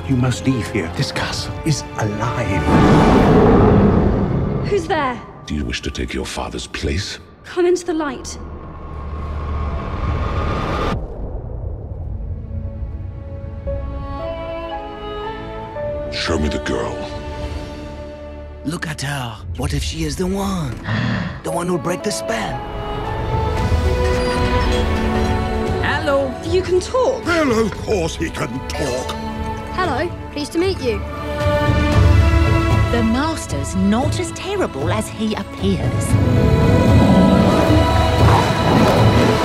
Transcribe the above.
You must leave here. This castle is alive. Who's there? Do you wish to take your father's place? Come into the light. Show me the girl. Look at her. What if she is the one? The one who'll break the spell? Hello? You can talk. Well, of course he can talk. Hello, pleased to meet you. The Master's not as terrible as he appears.